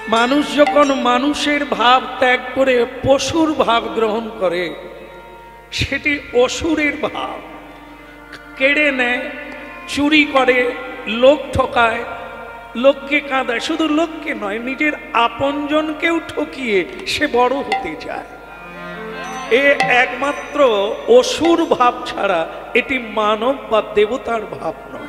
মানুষ যখন মানুষের ভাব ত্যাগ করে পশুর ভাব গ্রহণ করে, সেটি অসুরের ভাব। কেড়ে নেয়, চুরি করে, লোক ঠকায়, লোককে কাঁদায়। শুধু লোককে নয়, নিজের আপনজনকেও ঠকিয়ে সে বড় হতে চায়। এ একমাত্র অসুর ভাব ছাড়া এটি মানব বা দেবতার ভাব নয়।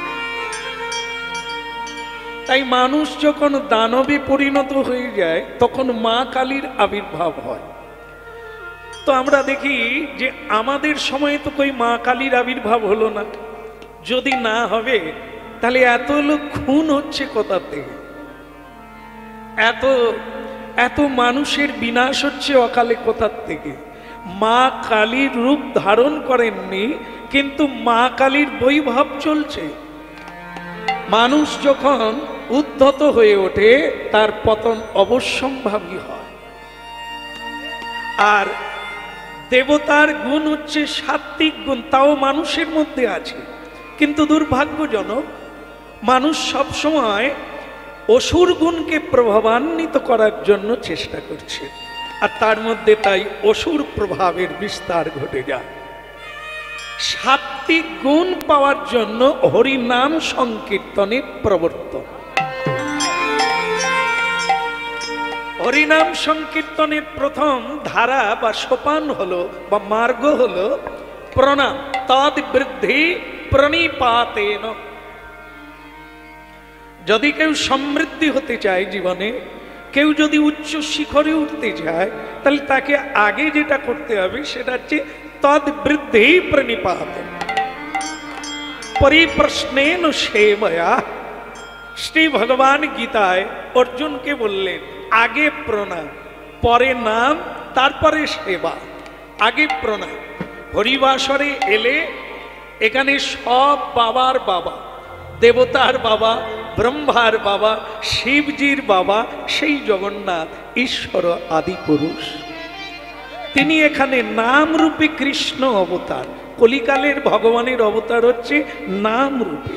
তাই মানুষ যখন দানবে পরিণত হয়ে যায়, তখন মা কালীর আবির্ভাব হয়। তো আমরা দেখি যে আমাদের সময়ে তো কই মা কালীর আবির্ভাব হলো না। যদি না হবে তাহলে এত লোক খুন হচ্ছে কোথা থেকে? এত এত মানুষের বিনাশ হচ্ছে অকালে কোথার থেকে? মা কালীর রূপ ধারণ করেননি, কিন্তু মা কালীর বৈভব চলছে। মানুষ যখন উদ্ধত হয়ে ওঠে, তার পতন অবশ্যম্ভাবী হয়। আর দেবতার গুণ হচ্ছে সাত্ত্বিক গুণ, তাও মানুষের মধ্যে আছে। কিন্তু দুর্ভাগ্যজনক, মানুষ সবসময় অসুর গুণকে প্রভাবান্বিত করার জন্য চেষ্টা করছে, আর তার মধ্যে তাই অসুর প্রভাবের বিস্তার ঘটে যায়। সাত্ত্বিক গুণ পাওয়ার জন্য হরিনাম সংকীর্তনের প্রবর্তন। হরিনাম সংকীর্তনের প্রথম ধারা বা সোপান হলো বা মার্গ হলো প্রণাম। তদ বৃদ্ধি প্রণিপাতেন। যদি কেউ সমৃদ্ধি হতে চায় জীবনে, কেউ যদি উচ্চ শিখরে উঠতে চায়, তাহলে তাকে আগে যেটা করতে হবে সেটা হচ্ছে তদ বৃদ্ধি প্রণিপাতেন পরিপ্রশ্নেন সেবয়া। শ্রী ভগবান গীতায় অর্জুনকে বললেন, আগে প্রণাম, পরে নাম, তারপরে সেবা। আগে প্রণাম। হরিবাসরে এলে এখানে সব বাবার বাবা, দেবতার বাবা, ব্রহ্মার বাবা, শিবজির বাবা, সেই জগন্নাথ ঈশ্বর আদি পুরুষ। তিনি এখানে নাম রূপে কৃষ্ণ অবতার। কলিকালের ভগবানের অবতার হচ্ছে নাম রূপে।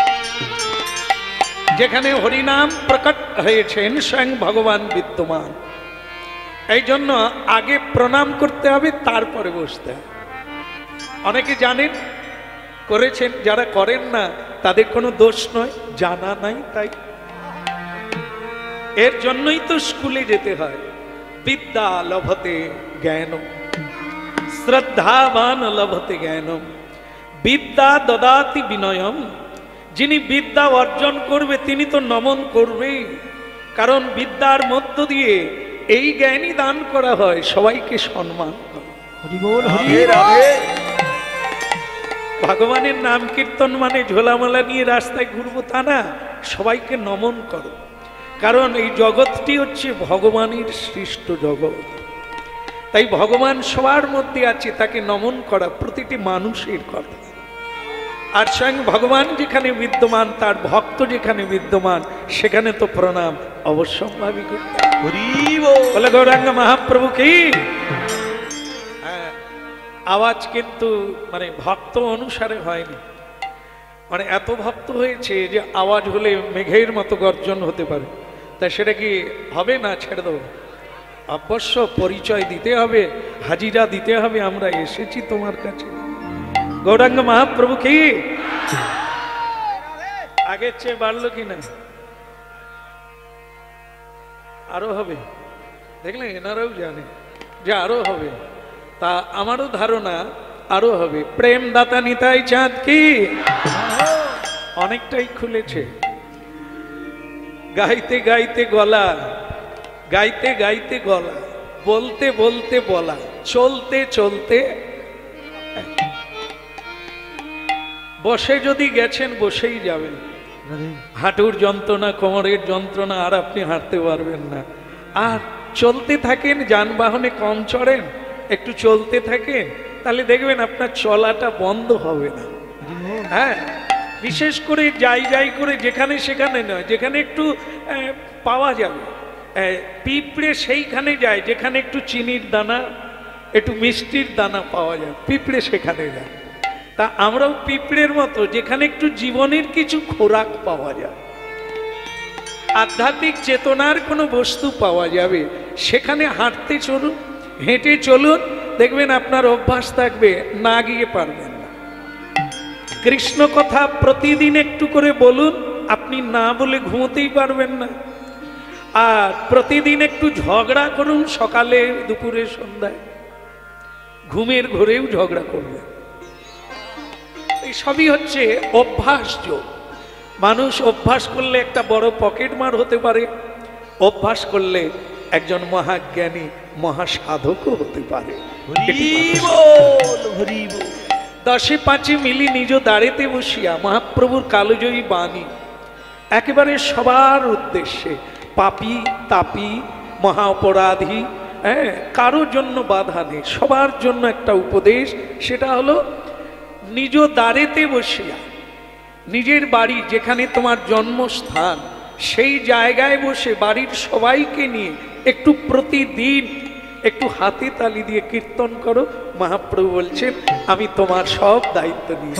যেখানে হরিনাম প্রকট হয়েছেন, স্বয়ং ভগবান বিদ্যমান। এই জন্য আগে প্রণাম করতে হবে, তারপরে বসতে হবে। অনেকে জানেন, করেছেন, যারা করেন না তাদের কোনো দোষ নয়, জানা নাই তাই। এর জন্যই তো স্কুলে যেতে হয়। বিদ্যা লভতে জ্ঞানম, শ্রদ্ধাবান লভতে জ্ঞানম, বিদ্যা দদাতি বিনয়ম। যিনি বিদ্যা অর্জন করবে তিনি তো নমন করবেই, কারণ বিদ্যার মধ্য দিয়ে এই জ্ঞানই দান করা হয় সবাইকে সম্মান। ভগবানের নাম কীর্তন মানে ঝোলামালা নিয়ে রাস্তায় ঘুরবো তা না, সবাইকে নমন করো। কারণ এই জগৎটি হচ্ছে ভগবানের সৃষ্ট জগৎ। তাই ভগবান সবার মধ্যে আছে, তাকে নমন করা প্রতিটি মানুষের কথা। আর স্বয়ং ভগবান যেখানে বিদ্যমান, তার ভক্ত যেখানে বিদ্যমান, সেখানে তো প্রণাম অবশ্যম্ভাবী করতে বলে। গৌরাঙ্গ মহাপ্রভু কি আওয়াজ কিন্তু মানে ভক্ত অনুসারে হয়নি, মানে এত ভক্ত হয়েছে যে আওয়াজ হলে মেঘের মতো গর্জন হতে পারে। তা সেটা কি হবে না? ছেড়ে দেবো? অবশ্য পরিচয় দিতে হবে, হাজিরা দিতে হবে, আমরা এসেছি তোমার কাছে। গৌরাঙ্গ মহাপ্রভু কি আগের চেয়ে বাড়লো কিনা? আরো হবে, দেখলেন, এনারাও জানে যে আরো হবে। তা আমারও ধারণা আরো হবে। প্রেম দাতা নিতাই চাঁদ কি অনেকটাই খুলেছে। গাইতে গাইতে গলা, গাইতে গাইতে গলা, বলতে বলতে বলা, চলতে চলতে। বসে যদি গেছেন বসেই যাবেন। হাঁটুর যন্ত্রণা, কোমরের যন্ত্রণা, আর আপনি হাঁটতে পারবেন না। আর চলতে থাকেন, যানবাহনে কম চড়েন, একটু চলতে থাকেন, তাহলে দেখবেন আপনার চলাটা বন্ধ হবে না। হ্যাঁ, বিশেষ করে যাই যাই করে, যেখানে সেখানে নয়, যেখানে একটু পাওয়া যাবে। পিঁপড়ে সেইখানে যায় যেখানে একটু চিনির দানা, একটু মিষ্টির দানা পাওয়া যায়, পিঁপড়ে সেখানে যায়। তা আমরাও পিঁপড়ের মতো, যেখানে একটু জীবনের কিছু খোরাক পাওয়া যায়। আধ্যাত্মিক চেতনার কোনো বস্তু পাওয়া যাবে, সেখানে হাঁটতে চলুন, হেঁটে চলুন, দেখবেন আপনার অভ্যাস থাকবে, না গিয়ে পারবেন না। কৃষ্ণ কথা প্রতিদিন একটু করে বলুন, আপনি না বলে ঘুমোতেই পারবেন না। আর প্রতিদিন একটু ঝগড়া করুন, সকালে দুপুরে সন্ধ্যায়, ঘুমের ঘরেও ঝগড়া করবেন। এই সবই হচ্ছে অভ্যাস যোগ। মানুষ অভ্যাস করলে একটা বড় পকেট মার হতে পারে, অভ্যাস করলে একজন মহাজ্ঞানী মহাসাধকও হতে পারে। দশে পাঁচে মিলি নিজ দাঁড়েতে বসিয়া মহাপ্রভুর কালজয়ী বাণী একেবারে সবার উদ্দেশ্যে, পাপী তাপী মহা অপরাধী, কারোর জন্য বাধা নেই, সবার জন্য একটা উপদেশ। সেটা হলো নিজ দাঁড়েতে বসিয়া, নিজের বাড়ি যেখানে তোমার জন্মস্থান, সেই জায়গায় বসে বাড়ির সবাইকে নিয়ে একটু প্রতিদিন একটু হাতে তালি দিয়ে কীর্তন করো। মহাপ্রভু বলছেন, আমি তোমার সব দায়িত্ব নিয়ে।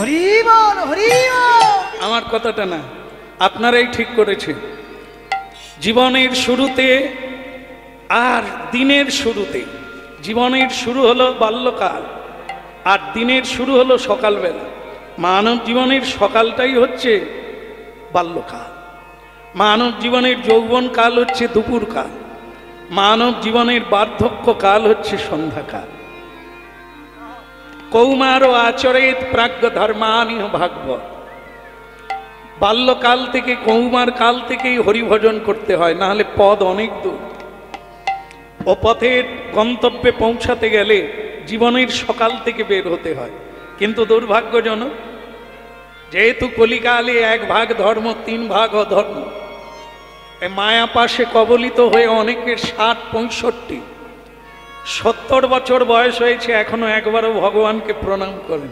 আমার কথাটা না, আপনারাই ঠিক করেছেন। জীবনের শুরুতে আর দিনের শুরুতে, জীবনের শুরু হলো বাল্যকাল আর দিনের শুরু হলো সকালবেলা। মানব জীবনের সকালটাই হচ্ছে বাল্যকাল, মানব জীবনের যৌবনকাল হচ্ছে দুপুরকাল, মানব জীবনের বার্ধক্যকাল হচ্ছে সন্ধ্যাকাল। কৌমার ও আচরেত প্রাজ্ঞ ধর্মানি ভাগবত। বাল্যকাল থেকে কৌমার কাল থেকেই হরিভজন করতে হয়, না হলে পদ অনেক দূর। ও পথের গন্তব্যে পৌঁছাতে গেলে জীবনের সকাল থেকে বের হতে হয়। কিন্তু দুর্ভাগ্যজনক, যেহেতু কলিকালে এক ভাগ ধর্ম, তিন ভাগ অধর্ম, মায়া পাশে কবলিত হয়ে অনেকের 60-65, 70 বছর বয়স হয়েছে, এখনো একবারও ভগবানকে প্রণাম করেন।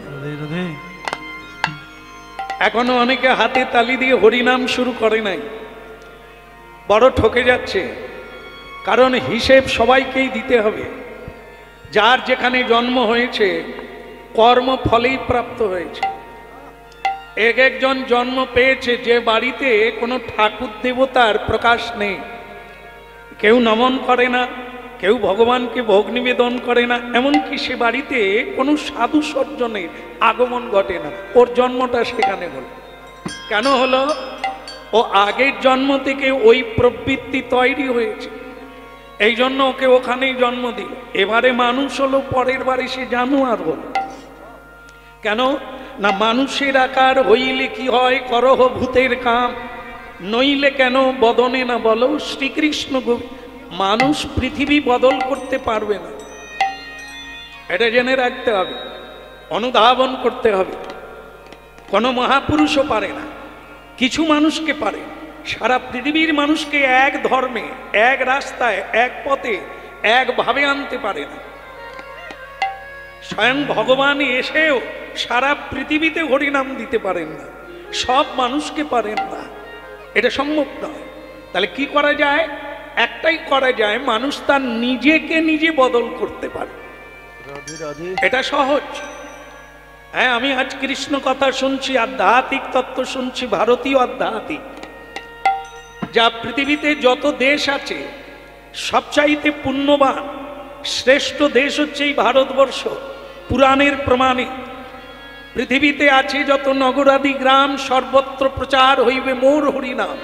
এখনো অনেকে হাতে তালি দিয়ে হরিনাম শুরু করে নাই, বড় ঠকে যাচ্ছে। কারণ হিসেব সবাইকেই দিতে হবে। যার যেখানে জন্ম হয়েছে কর্ম ফলেই প্রাপ্ত হয়েছে। এক একজন জন্ম পেয়েছে যে বাড়িতে কোনো ঠাকুর দেবতার প্রকাশ নেই, কেউ নমন করে না, কেউ ভগবানকে ভোগ নিবেদন করে না, এমনকি সে বাড়িতে কোনো সাধু সজ্জনের আগমন ঘটে না, ওর জন্মটা সেখানে হলো। কেন হলো? ও আগের জন্ম থেকে ওই প্রবৃত্তি তৈরি হয়েছে, এই জন্য ওকে ওখানেই জন্ম দিল। এবারে মানুষ হলো, পরের বারে সে জানোয়ার হলো। কেন না, মানুষের আকার হইলে কি হয়, করহ ভূতের কাম, নইলে কেন বদনে না বলো শ্রীকৃষ্ণ। মানুষ পৃথিবী বদল করতে পারবে না, এটা জেনে রাখতে হবে, অনুধাবন করতে হবে। কোনো মহাপুরুষও পারে না, কিছু মানুষকে পারে। সারা পৃথিবীর মানুষকে এক ধর্মে, এক রাস্তায়, এক পথে, একভাবে আনতে পারে না। স্বয়ং ভগবান এসেও সারা পৃথিবীতে হরিনাম দিতে পারেন না, সব মানুষকে পারেন না, এটা সম্ভব নয়। তাহলে কি করা যায়? একটাই করা যায়, মানুষ তার নিজেকে নিজে বদল করতে পারে, এটা সহজ। হ্যাঁ, আমি আজ কৃষ্ণ কথা শুনছি, আধ্যাত্মিক তত্ত্ব শুনছি, ভারতীয় আধ্যাত্মিক। যা পৃথিবীতে যত দেশ আছে সবচাইতে পুণ্যবান শ্রেষ্ঠ দেশ হচ্ছে এই ভারতবর্ষ। পুরাণের প্রমাণে পৃথিবীতে আছে যত নগরাদি গ্রাম, সর্বত্র প্রচার হইবে মোর হরিনাম।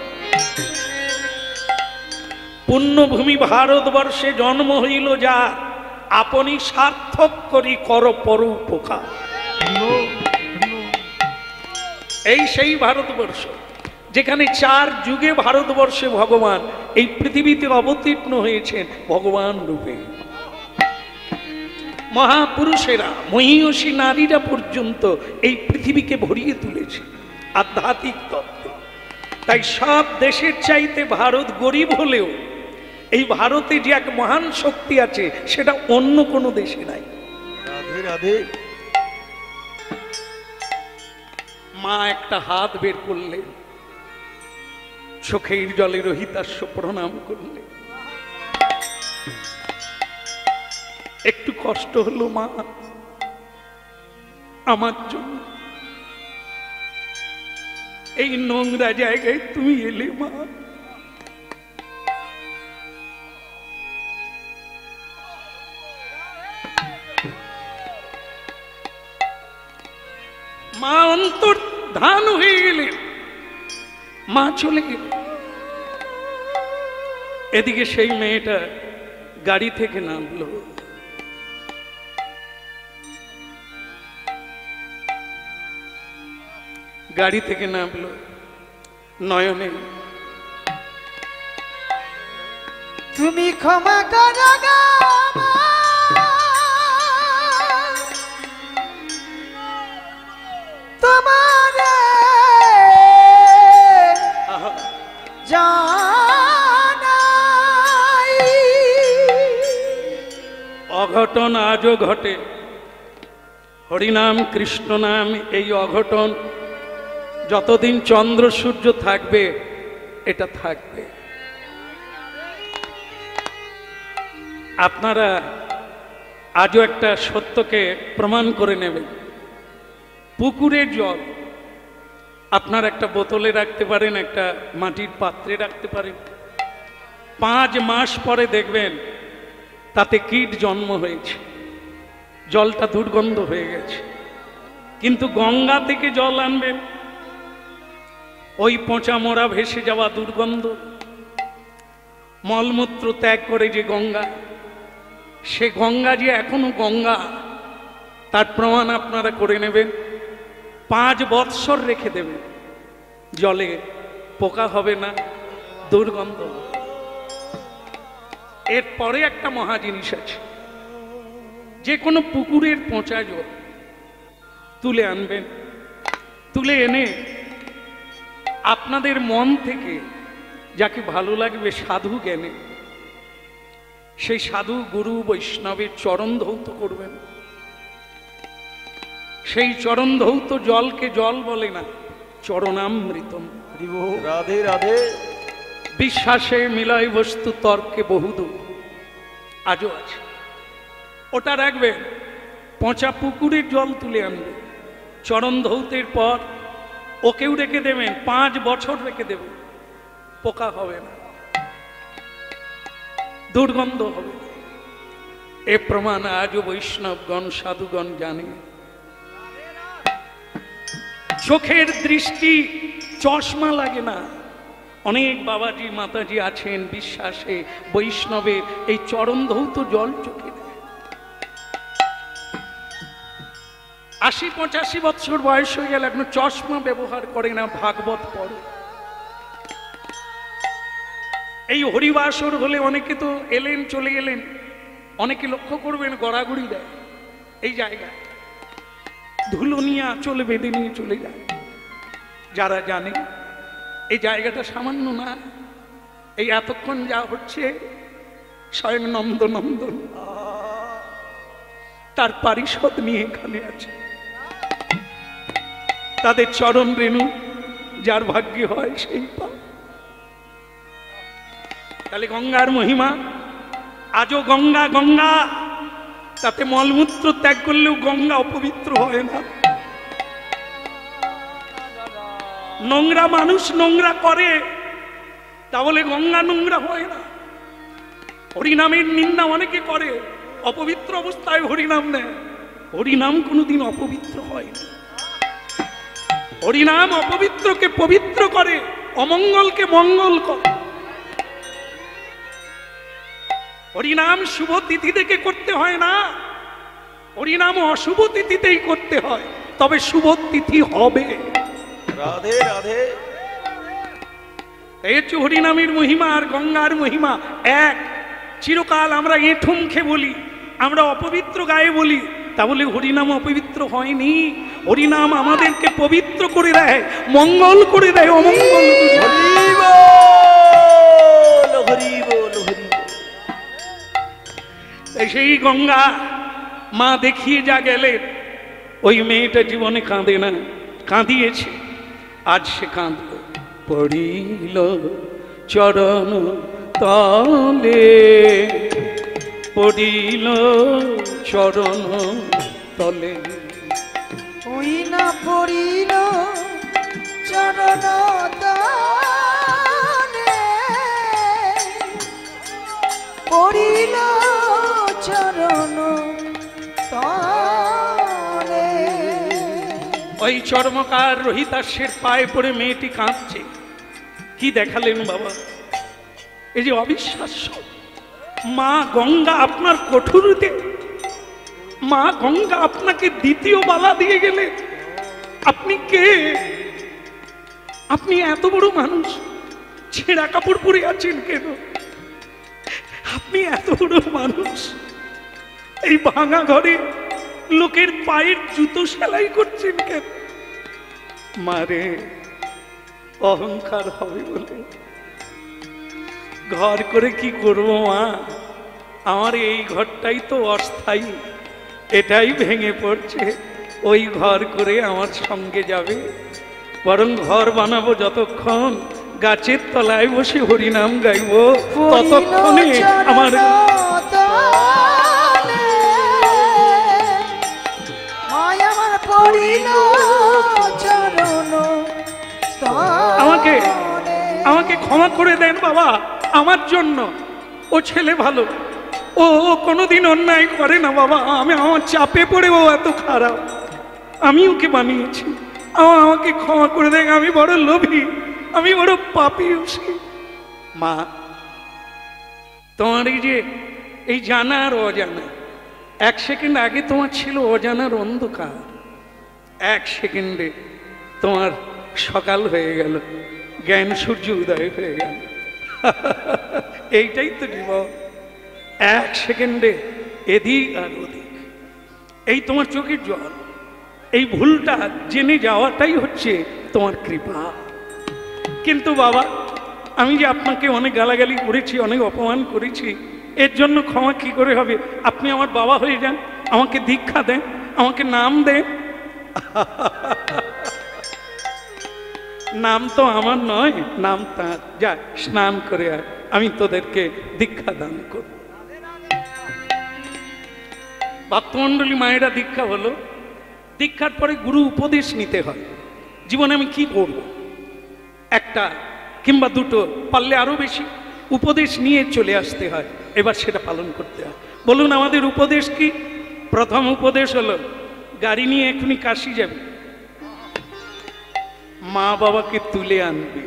পুণ্যভূমি ভারতবর্ষে জন্ম হইল যার, আপনি সার্থক করি কর পর উপকার। এই সেই ভারতবর্ষ যেখানে 4 যুগে ভারতবর্ষে ভগবান এই পৃথিবীতে অবতীর্ণ হয়েছেন ভগবান রূপে। মহাপুরুষেরা, মহীয়সী নারীরা পর্যন্ত এই পৃথিবীকে ভরিয়ে তুলেছে আধ্যাত্মিক তত্ত্বে। তাই সব দেশের চাইতে ভারত গরিব হলেও এই ভারতে যে এক মহান শক্তি আছে সেটা অন্য কোনো দেশে নাই। রাধে রাধে। মা একটা হাত বের করলেন, চোখের জলে রহিতাস্য প্রণাম করলেন। একটু কষ্ট হলো মা, আমার জন্য এই নোংরা জায়গায় তুমি এলে মা, মা অন্তর ধান হয়ে গেলেন, মা চলে গেল। এদিকে সেই মেয়েটা গাড়ি থেকে নামলো, গাড়ি থেকে নামলো, নয়নে তুমি ক্ষমা করো গো মা, তোমার জানাই অঘটন আজও ঘটে, হরিনাম কৃষ্ণ নাম, এই অঘটন যতদিন চন্দ্র সূর্য থাকবে এটা থাকবে। আপনারা আজও একটা সত্যকে প্রমাণ করে নেবেন। পুকুরের জল আপনার একটা বোতলে রাখতে পারেন, একটা মাটির পাত্রে রাখতে পারেন, 5 মাস পরে দেখবেন তাতে কীট জন্ম হয়েছে, জলটা দুর্গন্ধ হয়ে গেছে। কিন্তু গঙ্গা থেকে জল আনবেন, ওই পচা মোড়া ভেসে যাওয়া দুর্গন্ধ, মলমূত্র ত্যাগ করে যে গঙ্গা, সে গঙ্গা যে এখনো গঙ্গা তার প্রমাণ আপনারা করে নেবেন। 5 বৎসর রেখে দেবেন, জলে পোকা হবে না, দুর্গন্ধ হবে। এরপরে একটা মহা জিনিস আছে, যে কোনো পুকুরের পচা জল তুলে আনবেন, তুলে এনে আপনাদের মন থেকে যাকে ভালো লাগবে সাধু জ্ঞানে সেই সাধু গুরু বৈষ্ণবের চরণ ধৌত করবেন। সেই চরণ ধৌত জলকে জল বলে না, চরণামৃতম। রাধে রাধে। বিশ্বাসে মিলয় বস্তু, তর্কে বহুদূর, আজও আছে। ওটা রাখবেন, পচা পুকুরের জল তুলে আনবে, চরণ ধৌতের পর ওকেও রেখে দেবেন, 5 বছর রেখে দেবেন, পোকা হবে না, দুর্গন্ধ হবে না। এ প্রমাণ আজও বৈষ্ণবগণ সাধুগণ জানে। চোখের দৃষ্টি চশমা লাগে না। অনেক বাবাজি মাতাজি আছেন বিশ্বাসে বৈষ্ণবের এই চরণ ধৌত জল চোখে দেয়। 80-85 বছর বয়স হয়ে গেল এখন চশমা ব্যবহার করে না, ভাগবত পড়ে। এই হরিবাসর হলে অনেকে তো এলেন চলে গেলেন, অনেকে লক্ষ্য করবেন গড়াগড়ি দেয় এই জায়গায়, ধুলো নিয়ে আঁচলে বেঁধে নিয়ে চলে যায়। যারা জানে এই জায়গাটা সামান্য না, এই এতক্ষণ যা হচ্ছে স্বয়ং নন্দনন্দন তার পারিষদ নিয়ে এখানে আছে। তাদের চরণ রেণু যার ভাগ্যে হয় সেই পা। তাহলে গঙ্গার মহিমা আজও গঙ্গা গঙ্গা, তাতে মলমূত্র ত্যাগ করলেও গঙ্গা অপবিত্র হয় না। নোংরা মানুষ নোংরা করে, তাহলে গঙ্গা নোংরা হয় না। হরিনামের নিন্দা অনেকে করে, অপবিত্র অবস্থায় হরিনাম নেয়, হরিনাম কোনোদিন অপবিত্র হয় না। হরিনাম অপবিত্রকে পবিত্র করে, অমঙ্গলকে মঙ্গল করে। হরিনাম শুভ তিথি থেকে করতে হয় না, হরিনাম অশুভ তিথিতেই করতে হয়, তবে শুভ তিথি হবে। রাধে রাধে। এই হচ্ছে হরিনামের মহিমা আর গঙ্গার মহিমা এক। চিরকাল আমরা এঁঠো মুখে বলি, আমরা অপবিত্র গায়ে বলি, তা বলে হরিনাম অপবিত্র হয়নি। হরিনাম আমাদেরকে পবিত্র করে দেয়, মঙ্গল করে দেয়, অমঙ্গল। সেই গঙ্গা মা দেখিয়ে যা গেলে, ওই মেয়েটা জীবনে কাঁদে না, কাঁদিয়েছে, আজ সে কাঁদল। পড়িল চরণ তলে, পড়িল চরণ তলে, ওই না পড়িল চরণ তলে, পড়িল চরণ তলে। ওই চর্মকার রোহিতাস্যের পায়ে পড়ে মেয়েটি কাঁদছে। কি দেখালেন বাবা, এই যে অবিশ্বাস্য। মা গঙ্গা আপনার কঠোরতে, মা গঙ্গা আপনাকে দ্বিতীয় বালা দিয়ে গেলে। আপনি কে? আপনি এত বড় মানুষ, ছেঁড়া কাপড় পরে আছেন কেন? আপনি এত বড় মানুষ, এই ভাঙা ঘরে লোকের পায়ের জুতো সেলাই করছেন কেন? মারে, অহংকার হবে বলে ঘর করে কি করবো মা? আমার এই ঘরটাই তো অস্থায়ী, এটাই ভেঙে পড়ছে। ওই ঘর করে আমার সঙ্গে যাবে, বরং ঘর বানাবো যতক্ষণ গাছের তলায় বসে হরিনাম গাইব, ততক্ষণে আমার আমাকে আমাকে ক্ষমা করে দেন বাবা, আমার জন্য। ও ছেলে ভালো, ও কোনোদিন অন্যায় করে না বাবা। আমার চাপে পড়ে ও এত খারাপ, আমি ওকে বানিয়েছি। আমাকে ক্ষমা করে দেন, আমি বড় লোভী, আমি বড় পাপী। মা, তোমার এই যে এই জানা আর অজানা, এক সেকেন্ড আগে তোমার ছিল অজানার অন্ধকার, এক সেকেন্ডে তোমার সকাল হয়ে গেল, জ্ঞান সূর্য উদয় হয়ে গেল। এইটাই তো জীবন, এক সেকেন্ডে এদিক আর ওদিক। এই তোমার চোখের জল, এই ভুলটা জেনে যাওয়াটাই হচ্ছে তোমার কৃপা। কিন্তু বাবা, আমি যে আপনাকে অনেক গালাগালি করেছি, অনেক অপমান করেছি, এর জন্য ক্ষমা কি করে হবে? আপনি আমার বাবা হয়ে যান, আমাকে দীক্ষা দেন, আমাকে নাম দেন। নাম তো আমার নয়, নাম তার। যা স্নান করে আয়, আমি তোদেরকে দীক্ষা দান করব। ভক্তমণ্ডলী মায়েরা দীক্ষা হলো, দীক্ষার পরে গুরু উপদেশ নিতে হয়। জীবনে আমি কি করব, একটা কিংবা দুটো, পারলে আরো বেশি উপদেশ নিয়ে চলে আসতে হয়, এবার সেটা পালন করতে হয়। বলুন আমাদের উপদেশ কি? প্রথম উপদেশ হলো, গাড়ি নিয়ে এখনই কাশি যাবে, মা বাবাকে তুলে আনবে,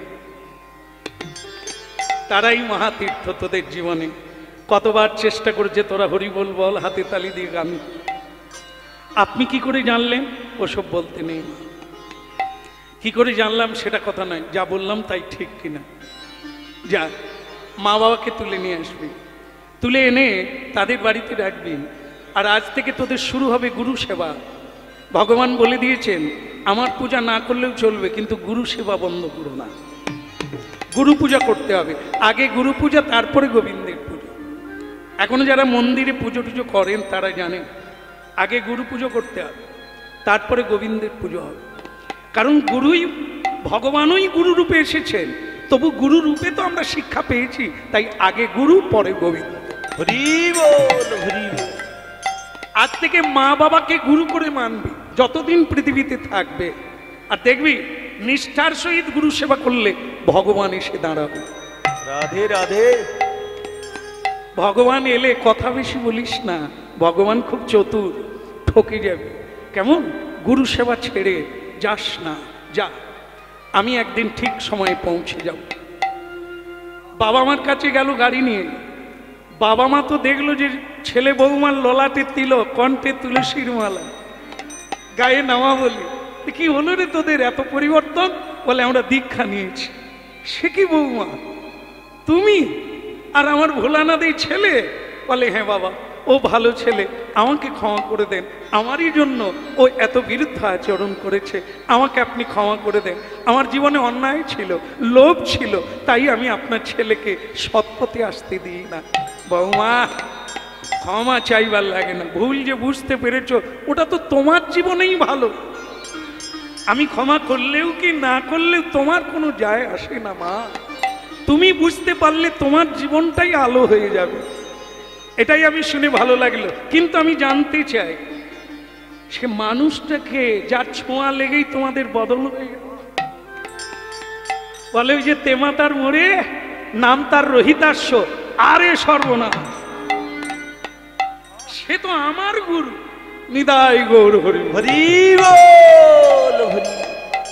তারাই মহাতীর্থ তোদের জীবনে। কতবার চেষ্টা করেছে তোরা হরি বল বল, হাতে তালি দিয়ে গান। আপনি কি করে জানলেন? ওসব বলতে নেই। কি করে জানলাম সেটা কথা নয়, যা বললাম তাই ঠিক কিনা। যা মা বাবাকে তুলে নিয়ে আসবি, তুলে এনে তাদের বাড়িতে রাখবি। আর আজ থেকে তোদের শুরু হবে গুরু সেবা। ভগবান বলে দিয়েছেন, আমার পূজা না করলেও চলবে, কিন্তু গুরু সেবা বন্ধ করো না। গুরু পূজা করতে হবে, আগে গুরু পূজা, তারপরে গোবিন্দের পুজো। এখনো যারা মন্দিরে পুজো টুজো করেন তারা জানেন, আগে গুরু পুজো করতে হবে, তারপরে গোবিন্দের পুজো হবে। কারণ গুরুই, ভগবানই গুরু রূপে এসেছেন, তবু গুরু রূপে তো আমরা শিক্ষা পেয়েছি, তাই আগে গুরু পরে গোবিন্দ। হরি বল, হরি বল। আজ থেকে মা বাবাকে গুরু করে মানবি যতদিন পৃথিবীতে থাকবে। আর দেখবি নিষ্ঠার সহিত গুরু সেবা করলে ভগবান এসে দাঁড়াবে। রাধে রাধে। ভগবান এলে কথা বেশি বলিস না, ভগবান খুব চতুর, ঠকে যাবে। কেমন? গুরু সেবা ছেড়ে যাস না, যা। আমি একদিন ঠিক সময়ে পৌঁছে যাব। বাবা মার কাছে গেল গাড়ি নিয়ে, বাবা মা তো দেখলো যে ছেলে বৌমার ললাটে তিলক, কণ্ঠে তুলসীর মালা, গায়ে নামা বলি। কি হলো রে তোদের এত পরিবর্তন? বলে আমরা দীক্ষা নিয়েছি। সে কি বৌমা তুমি? আর আমার ভোলানাদের ছেলে? বলে হ্যাঁ বাবা, ও ভালো ছেলে, আমাকে ক্ষমা করে দেন, আমারই জন্য ও এত বিরুদ্ধ আচরণ করেছে, আমাকে আপনি ক্ষমা করে দেন। আমার জীবনে অন্যায় ছিল, লোভ ছিল, তাই আমি আপনার ছেলেকে সৎপথে আসতে দিই না। বৌমা, ক্ষমা চাইবার লাগে না, ভুল যে বুঝতে পেরেছ ওটা তো তোমার জীবনেই ভালো। আমি ক্ষমা করলেও কি না করলেও তোমার কোনো যায় আসে না মা। তুমি বুঝতে পারলে তোমার জীবনটাই আলো হয়ে যাবে। এটাই আমি শুনে ভালো লাগলো। কিন্তু আমি জানতে চাই, সে মানুষটাকে যার ছোঁয়া লেগেই তোমাদের বদল হয়ে গেল। বলে ওই যে তেমাতার মোড়ে, নাম তার রোহিতাস্য, আরে সর্বনাশ, সে তো আমার গুরু। নিদাই গৌর হরি হরি বল, হরি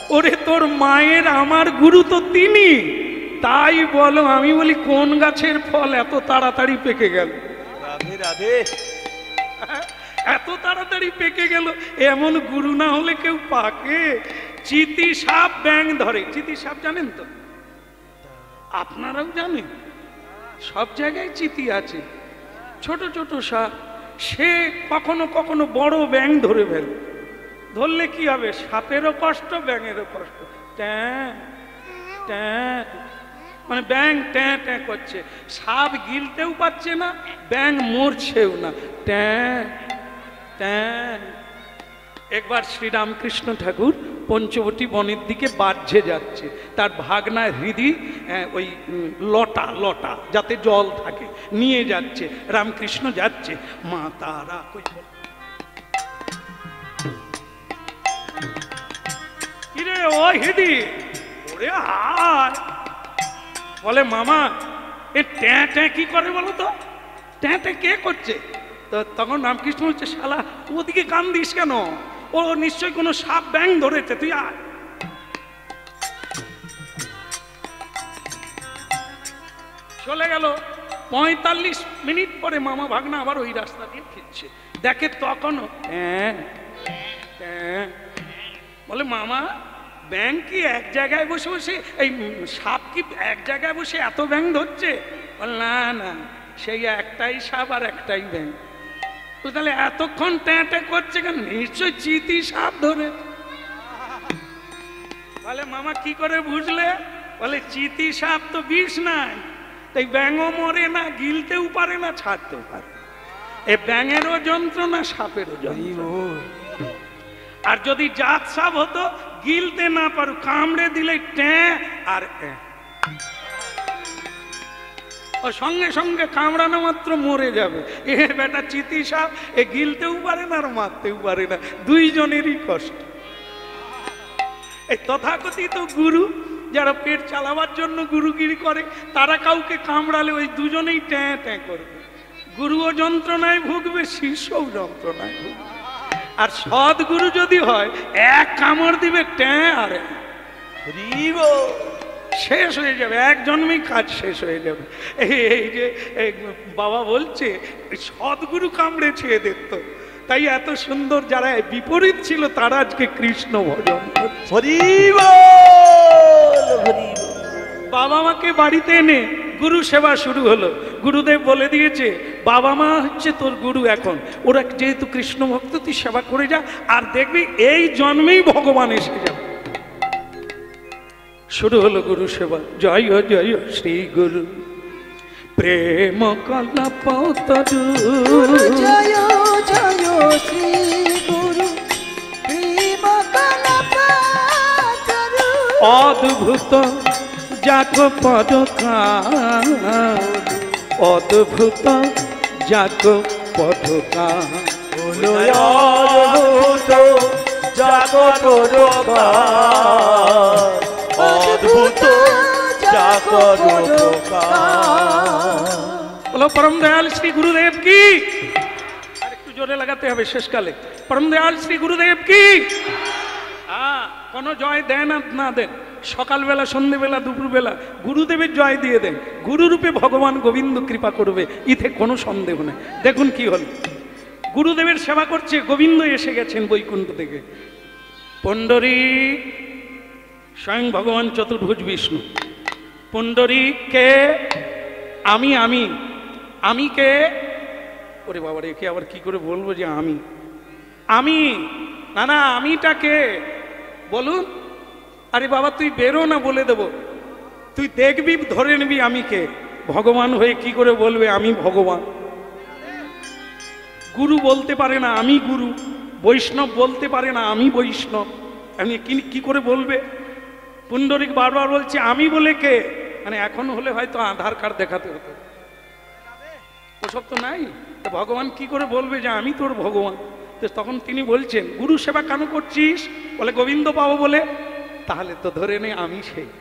ওরে তোর মায়ের আমার গুরু তো তিনি, তাই বলো। আমি বলি কোন গাছের ফল এত তাড়াতাড়ি পেকে গেল? রাধে রাধে। এত তাড়াতাড়ি পেকে গেল, এমন গুরু না হলে কেউ পাকে? চিতি সাপ ব্যাং ধরে। চিতি সাপ জানেন তো? আপনারাও জানেন, সব জায়গায় চিতি আছে। ছোট ছোট সাপ, সে কখনো কখনো বড় ব্যাং ধরে ফেলে। ধরলে কি হবে? সাপেরও কষ্ট, ব্যাঙেরও কষ্ট। ট্যাঁ ট্যাঁ, মানে ব্যাং ট্যাঁ ট্যাঁ করছে। সাপ গিলতেও পারছে না, ব্যাং মরছেও না। ট্যাঁ ট্যাঁ। একবার শ্রীরামকৃষ্ণ ঠাকুর পঞ্চবটী বনের দিকে বাহ্যে যাচ্ছে, তার ভাগনা হৃদি ওই লটা লটা যাতে জল থাকে নিয়ে যাচ্ছে। রামকৃষ্ণ যাচ্ছে, মা তারা কই কিরে ও হৃদি, ওরে আয়। বলে মামা এ ট্যাঁ ট্যাঁ কি করে বলো তো? ট্যাঁ ট্যাঁ কে করছে? তো তখন রামকৃষ্ণ বলছে, শালা ওদিকে কান দিস কেন? ও নিশ্চয়ই কোনো সাপ ব্যাং ধরেছে, তুই আয়। চলে গেল। 45 মিনিট পরে মামা ভাগনা আবার ওই রাস্তা দিয়ে ফিরছে, দেখে তখনও হ্যাঁ হ্যাঁ। বলে মামা ব্যাং কি এক জায়গায় বসে বসে, এই সাপ কি এক জায়গায় বসে এত ব্যাং ধরছে? বল না না, সেই একটাই সাপ আর একটাই ব্যাং। তাহলে এতক্ষণ ট্যাঁ ট্যাঁ করছে কেন? নিশ্চয় চিতি সাপ ধরে। বলে মামা কি করে বুঝলে? বলে চিতি সাপ তো বিষ নাই, তাই ব্যাঙও মরে না, গিলতেও পারে না, ছাড়তেও পারে। এ ব্যাঙেরও যন্ত্রণা, সাপেরও যন্ত্রণা। আর যদি জাত সাপ হতো, গিলতে না পারো, কামড়ে দিলে ট্যাঁ আর ও সঙ্গে সঙ্গে কামড়ানো মাত্র মরে যাবে। এ বেটা চিতি সাপ, এ গিলতেও পারে না আর মারতেও পারে না, দুইজনেরই কষ্ট। এই তথাকথিত গুরু যারা পেট চালাবার জন্য গুরুগিরি করে, তারা কাউকে কামড়ালে ওই দুজনেই ট্যাঁ ট্যাঁ করবে। গুরুও যন্ত্রণায় ভুগবে, শিষ্যও যন্ত্রণায় ভুগবে। আর সদ্গুরু যদি হয়, এক কামড় দিবে ট্যাঁ আর শেষ হয়ে যাবে, এক জন্মেই কাজ শেষ হয়ে যাবে। এই যে বাবা বলছে সদ্গুরু কামড়েছে এদের, তো তাই এত সুন্দর। যারা বিপরীত ছিল তারা আজকে কৃষ্ণ ভজন করছে। বাবা মাকে বাড়িতে এনে গুরু সেবা শুরু হলো। গুরুদেব বলে দিয়েছে বাবা মা হচ্ছে তোর গুরু, এখন ওরা যেহেতু কৃষ্ণ ভক্ত, তুই সেবা করে যা, আর দেখবি এই জন্মেই ভগবান এসে যাবে। শুরু হলো গুরু সেবা। জয় জয় শ্রী গুরু প্রেম কল্প তরু, জয় জয় শ্রী গুরু প্রেম কল্প তরু। অদ্ভুত যাক পদকা, অদ্ভুত যাক পদকা, অদ্ভুত যাক পদকা, অদ্ভুত যাক পদকা। বলো পরম দয়াল শ্রী গুরুদেব কি। আর একটু জোরে লাগাতে হবে শেষকালে। পরম দয়াল শ্রী গুরুদেব কি। কোনো জয় দেন আর না দেন, সকালবেলা সন্ধ্যেবেলা দুপুরবেলা গুরুদেবের জয় দিয়ে দেন। গুরুরূপে ভগবান গোবিন্দ কৃপা করবে, ইতে কোনো সন্দেহ নেই। দেখুন কি হল, গুরুদেবের সেবা করছে, গোবিন্দ এসে গেছেন বৈকুণ্ঠ থেকে। পুণ্ডরীক, স্বয়ং ভগবান চতুর্ভুজ বিষ্ণু। পুণ্ডরীক কে? আমি আমি আমি কে? ওরে বাবা রেখে আবার কি করে বলবো যে আমি আমি? না না, আমিটা কে বলুন। আরে বাবা তুই বেরো না, বলে দেবো। তুই দেখবি, ধরে নিবি আমি কে। ভগবান হয়ে কি করে বলবে আমি ভগবান? গুরু বলতে পারে না আমি গুরু, বৈষ্ণব বলতে পারে না আমি বৈষ্ণব, আমি কি করে বলবে? পুণ্ডরীক বারবার বলছে আমি বলে কে, মানে এখন হলে হয়তো আধার কার্ড দেখাতে হতো, ওসব তো নাই। তো ভগবান কি করে বলবে যে আমি তোর ভগবান? তো তখন তিনি বলছেন গুরু সেবা কেন করছিস? বলে গোবিন্দ পাবো বলে। তাহলে তো ধরে নে আমি সেই।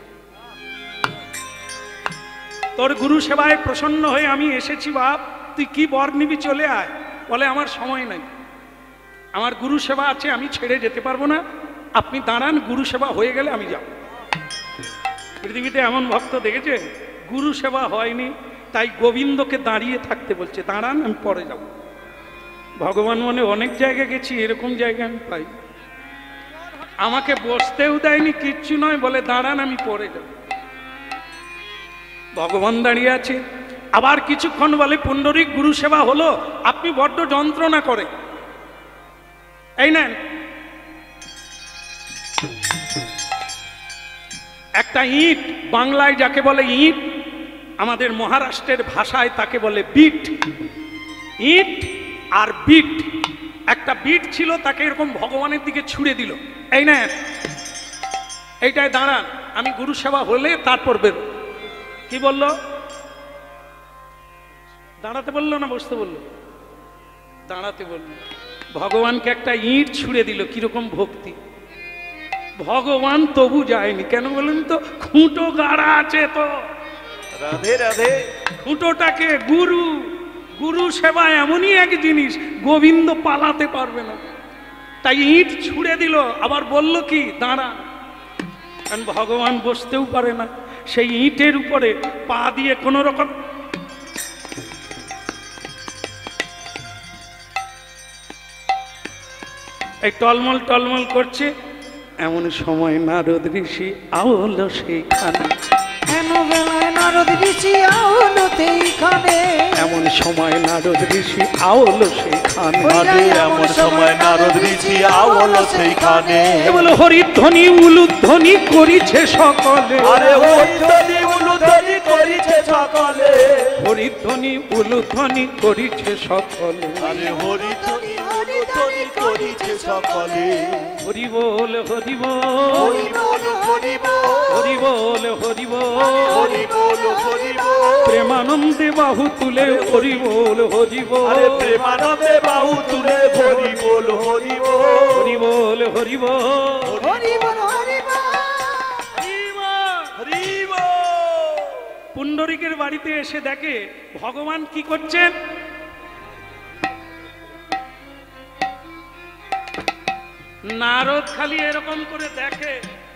তোর গুরু সেবায় প্রসন্ন হয়ে আমি এসেছি বাপ, তুই কি বর নিবি চলে আয়। বলে আমার সময় নাই, আমার গুরু সেবা আছে, আমি ছেড়ে যেতে পারবো না। আপনি দাঁড়ান, গুরু সেবা হয়ে গেলে আমি যাব। পৃথিবীতে এমন ভক্ত দেখেছে গুরু সেবা হয়নি, তাই গোবিন্দকে দাঁড়িয়ে থাকতে বলছে, দাঁড়ান আমি পরে যাব। ভগবান মনে অনেক জায়গায় গেছি, এরকম জায়গা আমি পাই। আমাকে বসতেও দেয়নি, কিচ্ছু নয়, বলে দাঁড়ান আমি পরে যাব। ভগবান দাঁড়িয়ে আছে। আবার কিছুক্ষণ বলে পুণ্ডরীক গুরু সেবা হলো, আপনি বড্ড যন্ত্রণা করে, এই নেন একটা ইট। বাংলায় যাকে বলে ইট, আমাদের মহারাষ্ট্রের ভাষায় তাকে বলে বিট। ইট আর বিট, একটা বিট ছিল, তাকে এরকম ভগবানের দিকে ছুঁড়ে দিল, এই নেন এইটাই দাঁড়ান, আমি গুরু সেবা হলে তারপর বেরো। কি বললো? দাঁড়াতে বললো না বসতে বললো? দাঁড়াতে বললো। ভগবানকে একটা ইট ছুঁড়ে দিল, কিরকম ভক্তি! ভগবান তবু যায়নি, কেন বলেন তো? খুঁটো গাড়া আছে তো। রাধে রাধে। খুঁটোটাকে গুরু, গুরু সেবা এমনই এক জিনিস, গোবিন্দ পালাতে পারবে না, তাই ইট ছুঁড়ে দিল। আবার বলল কি, দাঁড়া। কারণ ভগবান বসতেও পারে না, সেই ইটের উপরে পা দিয়ে কোনো রকম এই টলমল টলমল করছে। এমন সময় নারদ ঋষি আওলো সেইখানে, কেন বেলায় নারদ ঋষি আওলো সেইখানে, এমন সময় নারদ ঋষি আওলো সেইখানে, আরে এমন সময় নারদ ঋষি আওলো সেইখানে। বলো হরিধ্বনি উলুধ্বনি করিছে সকলে, আরে হরিধ্বনি উলুধ্বনি করিছে সকলে, হরিধ্বনি উলুধ্বনি করিছে সকলে, আরে হরিধ্বনি উলুধ্বনি করিছে সকলে। হরি বল হরি বল, হরি বল হরি বল, হরি বল হরি বল, হরি বল হরি বল। প্রেমানন্দে বাহু তুলে হরি বল হরি বল, আরে প্রেমানন্দে বাহু তুলে হরি বল হরি বল, হরি বল হরি বল, হরি বল হরি বল। হরি বল। পুণ্ডরিকের বাড়িতে এসে দেখে ভগবান কি করছেন। নারদ খালি এরকম করে দেখে,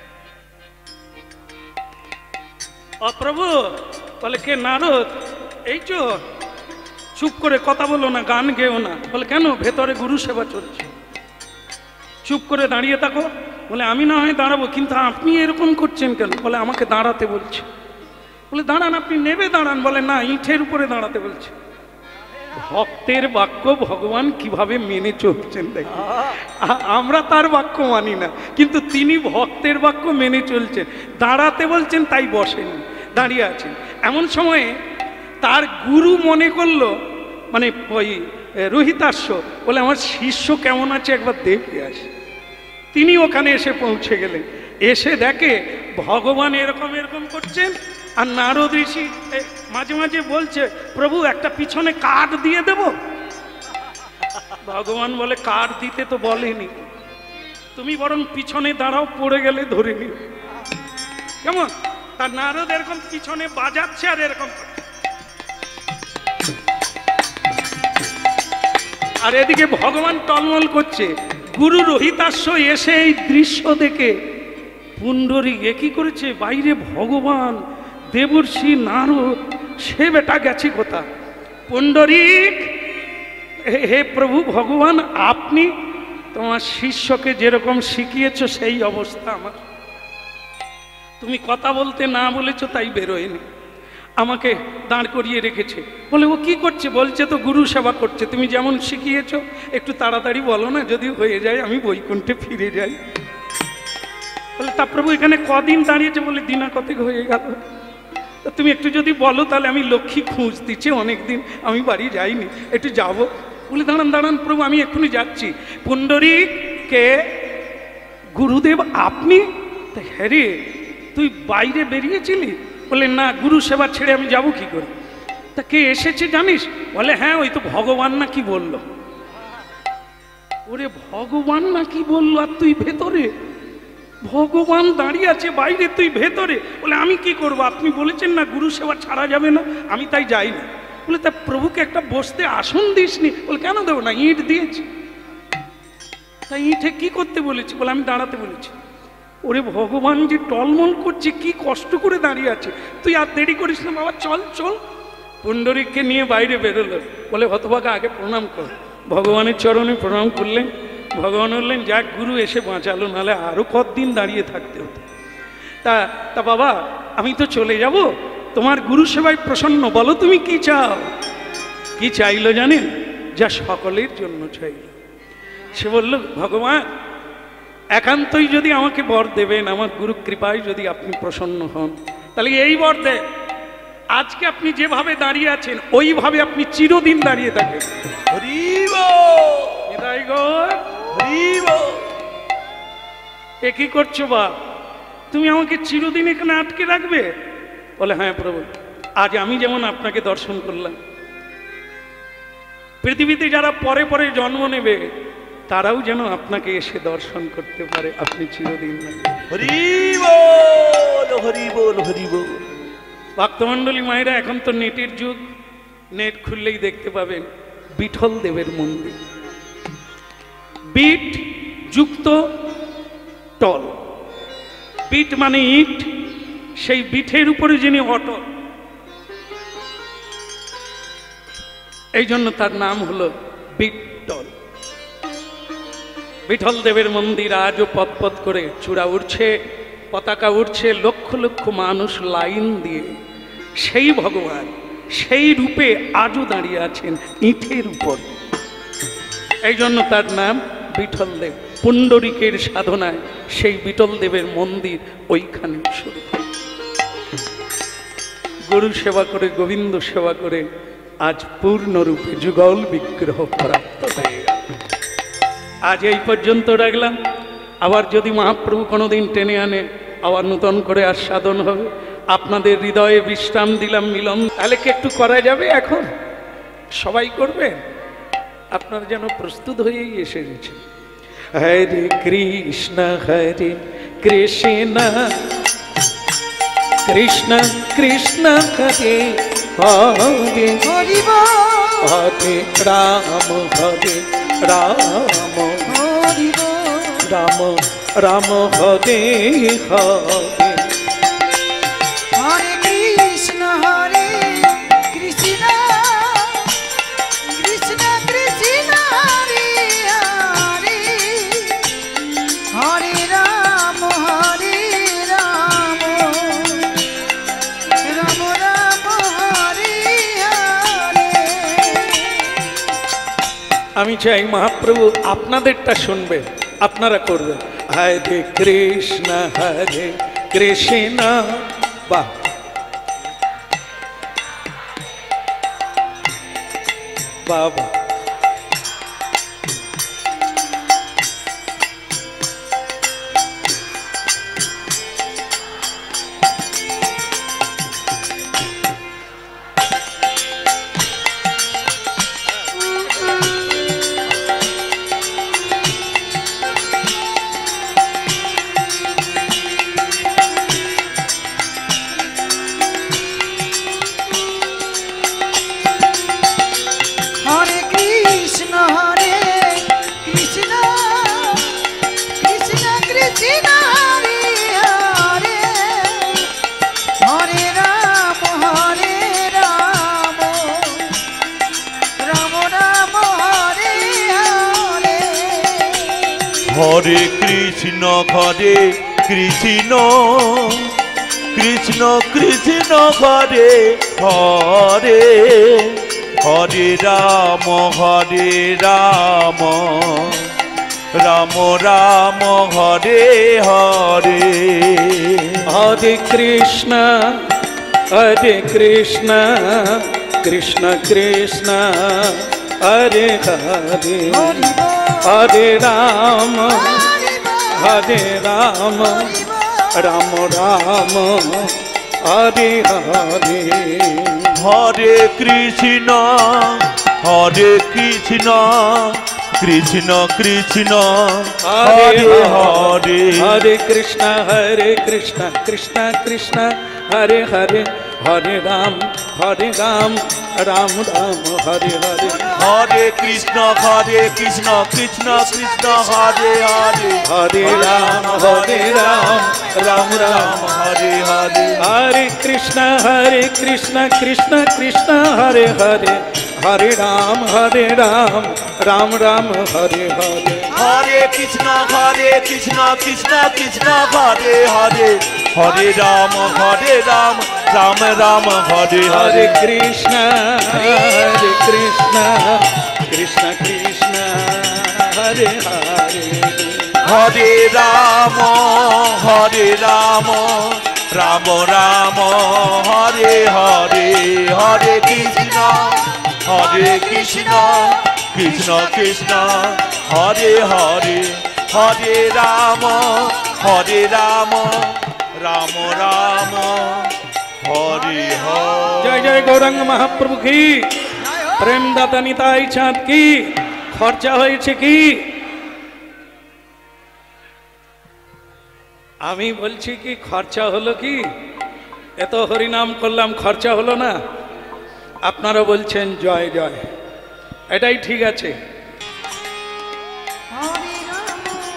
অপ্রভু বলে, কে? নারদ। এই তো, চুপ করে কথা বলো না, গান গেও না। বলে কেন? ভেতরে গুরু সেবা চলছে, চুপ করে দাঁড়িয়ে থাকো। বলে আমি না হয় দাঁড়াবো, কিন্তু আপনি এরকম করছেন কেন? বলে আমাকে দাঁড়াতে বলছে। বলে দাঁড়ান, আপনি নেবে দাঁড়ান। বলে না, ইটের উপরে দাঁড়াতে বলছে। ভক্তের বাক্য ভগবান কিভাবে মেনে চলছেন দেখি। আমরা তার বাক্য মানি না, কিন্তু তিনি ভক্তের বাক্য মেনে চলছেন। দাঁড়াতে বলছেন তাই বসেনি, দাঁড়িয়ে আছেন। এমন সময়ে তার গুরু মনে করলো, মানে ওই রোহিতাশ্ব, বলে আমার শিষ্য কেমন আছে একবার দেখে আসি। তিনি ওখানে এসে পৌঁছে গেলেন। এসে দেখে ভগবান এরকম এরকম করছেন, আর নারদ ঋষি মাঝে মাঝে বলছে, প্রভু একটা পিছনে কাঠ দিয়ে দেব। ভগবান বলে, কাঠ দিতে তো বলেনি, তুমি বরং পিছনে দাঁড়াও, পড়ে গেলে ধরে নিও। কেমন? তার নারদ এরকম পিছনে বাজাচ্ছে আর এরকম, আর এদিকে ভগবান টলমল করছে। গুরু রোহিতাশ্ব এসে এই দৃশ্য দেখে পুণ্ডরীক কি করেছে, বাইরে ভগবান, দেবর্ষি নারদ, সে বেটা গেছে কোথা? পুণ্ডরীক, হে প্রভু ভগবান, আপনি তোমার শিষ্যকে যেরকম শিখিয়েছ সেই অবস্থা আমার। তুমি কথা বলতে না বলেছো তাই বেরোয়নি, আমাকে দাঁড় করিয়ে রেখেছে। বলে ও কি করছে? বলছে তো গুরু সেবা করছে, তুমি যেমন শিখিয়েছো। একটু তাড়াতাড়ি বলো না, যদি হয়ে যায় আমি বৈকুণ্ঠে ফিরে যাই। বলে তা প্রভু এখানে কদিন দাঁড়িয়েছে? বলে দিনা কতক হয়ে গেল। তুমি একটু যদি বলো তাহলে আমি লক্ষ্মী খুঁজ দিচ্ছি, অনেকদিন আমি বাড়ি যাইনি, একটু যাব। বলে দাঁড়ান দাঁড়ান প্রভু, আমি এক্ষুনি যাচ্ছি। পুণ্ডরীক, কে? গুরুদেব আপনি? হ্যাঁ রে, তুই বাইরে বেরিয়েছিলি? বলে না, গুরু সেবা ছেড়ে আমি যাব কি করে? তা কে এসেছে জানিস? বলে হ্যাঁ, ওই তো ভগবান না কি বললো। ওরে ভগবান না কি বললো, আর তুই ভেতরে? ভগবান দাঁড়িয়ে আছে বাইরে, তুই ভেতরে? বলে আমি কি করব, আপনি বলেছেন না গুরু সেবা ছাড়া যাবে না, আমি তাই যাইনি। বলে তা প্রভুকে একটা বসতে আসন দিসনি? বলে কেন দেবো না, ইট দিয়েছি। তাই ইঁটে কি করতে বলেছি? বলে আমি দাঁড়াতে বলেছি। ওরে ভগবান, যে টলমল করছে, কি কষ্ট করে দাঁড়িয়ে আছে, তুই আর দেরি করিস না বাবা, চল চল। পুণ্ডরীককে নিয়ে বাইরে বেরোলো। বলে হতভাগা আগে প্রণাম কর। ভগবানের চরণে প্রণাম করলেন। ভগবান বললেন যাক গুরু এসে বাঁচালো, নাহলে আরো কতদিন দাঁড়িয়ে থাকতে হতো। তা বাবা আমি তো চলে যাব, তোমার গুরু সেবায় প্রসন্ন, বলো তুমি কি চাও। কি চাইলো জানেন? যা সকলের জন্য চাইল। সে বলল ভগবান একান্তই যদি আমাকে বর দেবেন, আমার গুরু কৃপায় যদি আপনি প্রসন্ন হন, তাহলে এই বর দেন, আজকে আপনি যেভাবে দাঁড়িয়ে আছেন ওইভাবে আপনি চিরদিন দাঁড়িয়ে থাকেন। এ কি করছো বা, তুমি আমাকে চিরদিন এখানে আটকে রাখবে? বলে হ্যাঁ প্রভু, আজ আমি যেমন আপনাকে দর্শন করলাম, পৃথিবীতে যারা পরে পরে জন্ম নেবে তারাও যেন আপনাকে এসে দর্শন করতে পারে, আপনি চিরদিন। ভক্তমণ্ডলী মায়েরা, এখন তো নেটের যুগ, নেট খুললেই দেখতে পাবেন বিঠল দেবের মন্দির। বিট যুক্ত টল, বিট মানে ইট, সেই বিঠের উপরে যিনি অটল, এই জন্য তার নাম হলো বিটল। বিঠল দেবের মন্দির আজও পথ করে চূড়া উঠছে, পতাকা উঠছে, লক্ষ লক্ষ মানুষ লাইন দিয়ে। সেই ভগবান সেই রূপে আজও দাঁড়িয়ে আছেন ইটের উপর, এই জন্য তার নাম বিঠল দেব। পুণ্ডরীকের সাধনায় সেই বিঠল দেবের মন্দির ওইখানে শুরু। গুরু সেবা করে, গোবিন্দ সেবা করে আজ পূর্ণরূপে যুগল বিগ্রহ প্রাপ্ত হয়ে গেল। আজ এই পর্যন্ত রাখলাম। আবার যদি মহাপ্রভু কোনোদিন টেনে আনে, আবার নূতন করে আস্বাদন হবে। আপনাদের হৃদয়ে বিশ্রাম দিলাম মিলন। তাহলে কি একটু করা যাবে? এখন সবাই করবে, আপনারা যেন প্রস্তুত হয়েই এসে গেছেন। হরে কৃষ্ণ কৃষ্ণ কৃষ্ণ কৃষ্ণ হরে হরে হরে রাম হরে রাম রাম রাম হরে হরে। হরে কৃষ্ণ কৃষ্ণ কৃষ্ণ হরে হরে হরে রাম রাম রাম হরে হরে। আমি চাই মহাপ্রভু আপনাদেরটা শুনবেন, আপনারা করবেন। হরে কৃষ্ণ কৃষ্ণ। বাহ, বাবা। হরে কৃষ্ণ কৃষ্ণ কৃষ্ণ হরে হরে হরে রাম রাম রাম হরে হরে। হরে কৃষ্ণ কৃষ্ণ কৃষ্ণ কৃষ্ণ হরে হরে হরে রাম রাম রাম হরে হরে। হরে কৃষ্ণ কৃষ্ণ কৃষ্ণ কৃষ্ণ হরে হরে হরে রাম রাম রাম হরে হরে। হরে কৃষ্ণ কৃষ্ণ কৃষ্ণ কৃষ্ণ হরে হরে হরে কৃষ্ণ কৃষ্ণ কৃষ্ণ হরে হরে হরে রাম রাম রাম হরে হরে। হরে কৃষ্ণ কৃষ্ণ কৃষ্ণ হরে হরে, হরে রাম রাম রাম হরে হরে। হরে কৃষ্ণ কৃষ্ণ কৃষ্ণ হরে হরে, হরে রাম রাম রাম হরে হরে। হরে কৃষ্ণ কৃষ্ণ কৃষ্ণ হরে হরে, হরে রাম রাম রাম হরে হরে হরে। কৃষ্ণ কৃষ্ণ কৃষ্ণ হরে হরে, হরে রাম রাম রাম হরে হরে। হরে কৃষ্ণ কৃষ্ণ কৃষ্ণ হরে হরে, হরে রাম রাম রাম হরে হরে। জয় জয় গৌরাঙ্গ মহাপ্রভু কি, প্রেম দাতা নিতাই চাঁদ কি। খরচা হয়েছে কি? আমি বলছি কি খরচা হলো কি? এত হরিনাম করলাম, খরচা হলো না? আপনারা বলছেন জয় জয়, এটাই ঠিক আছে। হরে রাম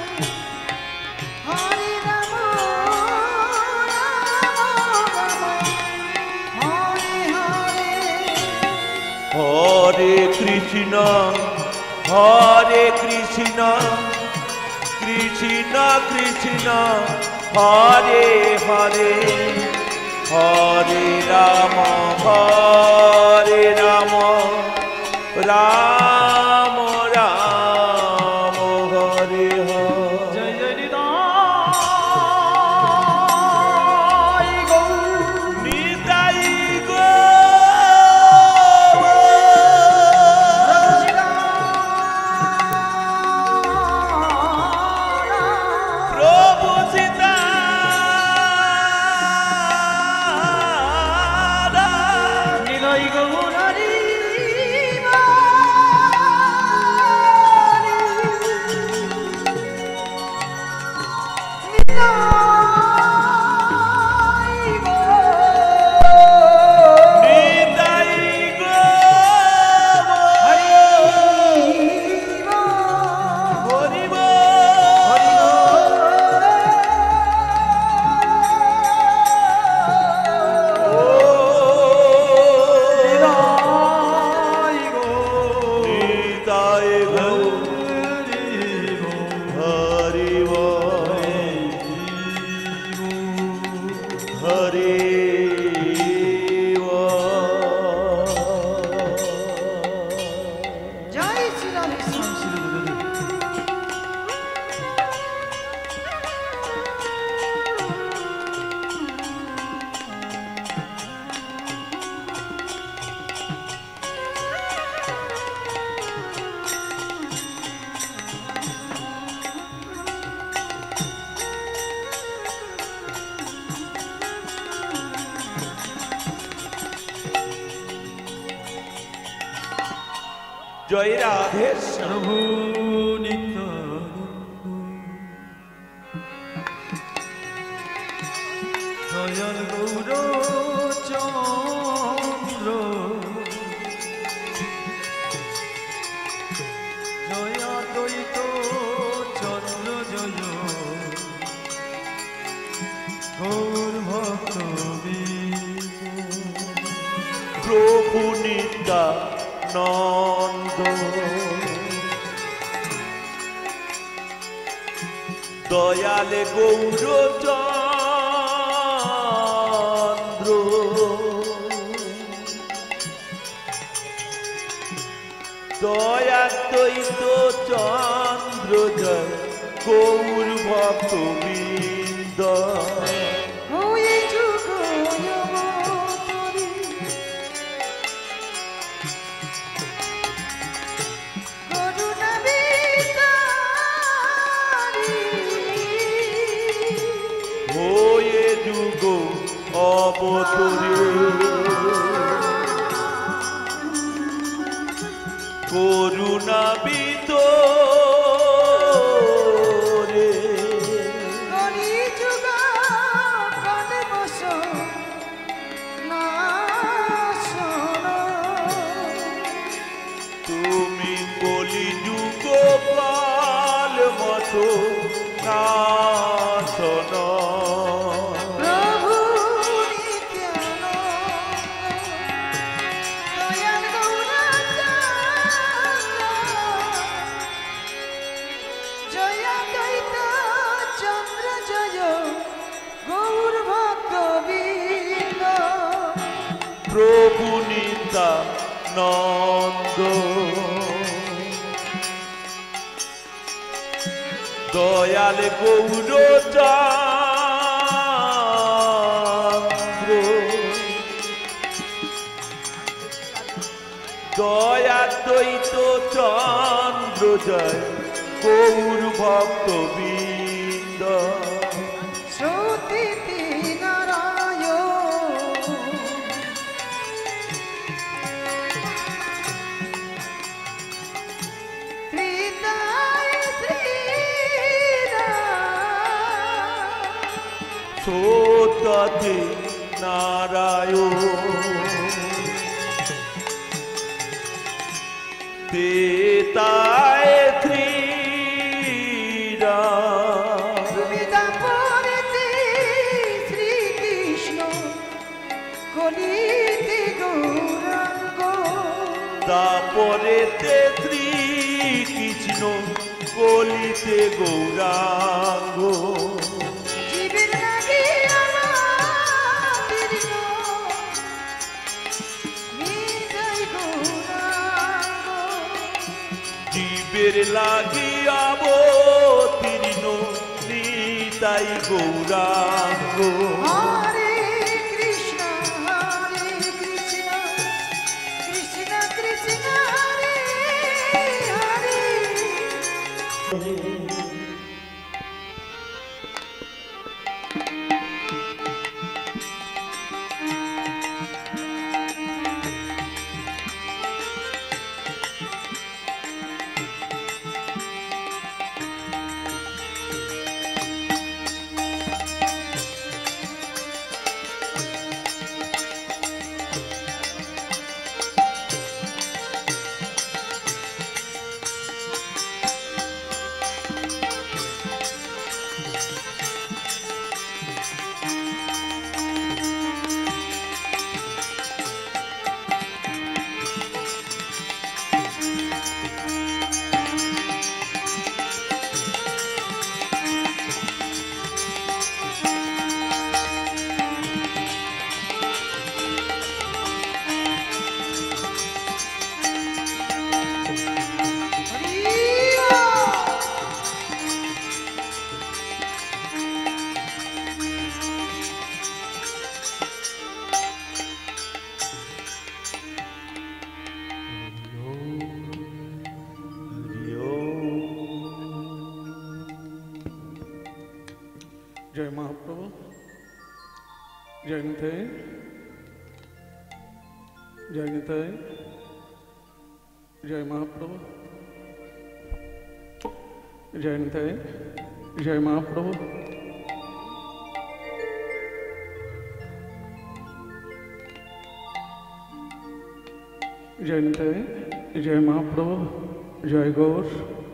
হরে রাম হরে হরে। হরে কৃষ্ণ কৃষ্ণ কৃষ্ণ হরে হরে, হরে রাম রাম রাম হরে হরে। জয় জয় নিতাই গৌর নিতাই প্রভু সীতা নিতাই গৌর হরি নিতাই হরিব। নিতাই হরিব হরে। জয় শ্রী রাধে শ্যাম শ্রী গুরুদেব। জয় রাধে প্রভু নিত্যানন্দ দয়াল গৌর চন্দ্র জয় দ্বৈত চন্দ্র জয় গৌর ভক্ত প্রভু নিত্যানন্দ দয়ালে গৌর চন্দ্র দয়া দ্বৈত চন্দ্র জয় গৌর ভক্ত বৃন্দ। হয়ে যুগ অবতরী করুণা বিতারী হয়ে যুগ অবতরে করুণা বিতরে কলি যুগ কলমশ না তুমি কলিযুগ কাল মতো নাশন প্রভু নিত্যানন্দ দয়াল গৌরাঙ্গ জয় দ্বৈত চন্দ্র জয় গৌর ভক্তবৃন্দ প্রভু নিত্যানন্দ দয়াল গৌর চন্দ্র দয়া দ্বৈত চন্দ্র জয় গৌর ভক্তবৃন্দ শ্রুতিতে নারায়ণ ত্রিতায় শ্রীরাম সোততে নারায়ণ তেতায় শ্রীরাম তুমি দাপরেতে শ্রীকৃষ্ণ কলিতে গৌরাঙ্গ তারপরেতে শ্রীকৃষ্ণ কলিতে গৌরাঙ্গ জীবের লাগি আমাদের নিতাই গৌরাঙ্গ জীবের লাগিয়া অবতীর্ণ নিতাই গৌরাঙ্গ হরে কৃষ্ণ কৃষ্ণ কৃষ্ণ হরে হরে जय महाप्रभु जय निताई जय निताई जय महाप्रभु जय निताई जय महाप्रभु जय निताई जय महाप्रभु जय गौर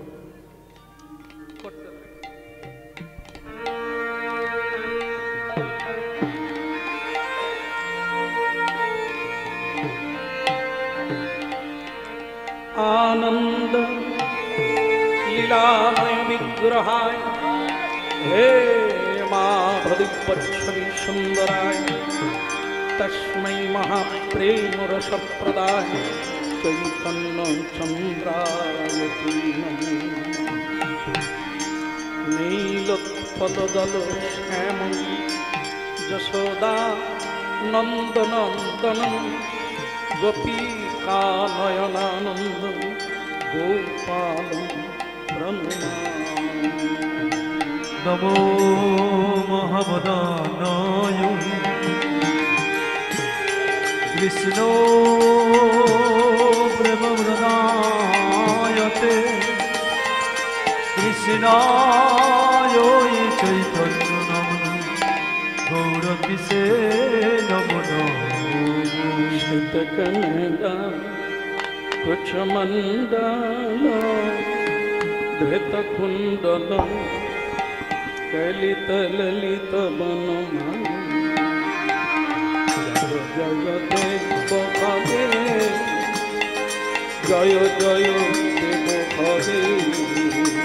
आनंद लीलामय विग्रहाय हे माधविपक्षवी सुंदराय तस्मै महाप्रेम रसप्रदाय चैतन्य चंद्राय नमो नीलोत्पलदल श्यामं यशोदा नंदनंदनं गोपीकानयनानन्दं गोपालं प्रणमामि नमो महावदानाय कृष्णो प्रेमवृदायते कृष्णाय चैतन्य नमः गौरकिसे नमो नमः श्रितकनदा কুচমণ্ডল ধৃত কুণ্ডল কলিত ললিত বনমালী জয় দেব হরে জয় জয় দেব হরে